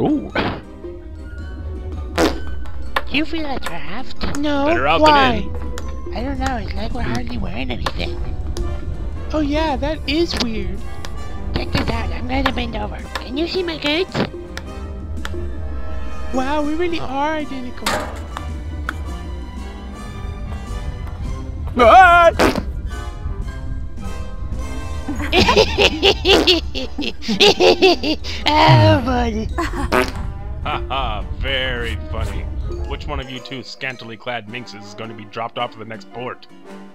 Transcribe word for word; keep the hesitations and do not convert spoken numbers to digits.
Ooh. Do you feel a draft? No, Better out why? than in. I don't know, it's like we're hardly wearing anything. Oh yeah, that is weird. Check this out, I'm gonna bend over. Can you see my goods? Wow, we really are identical. Ah! Oh, buddy. Haha, very funny. Which one of you two scantily clad minxes is going to be dropped off to the next port?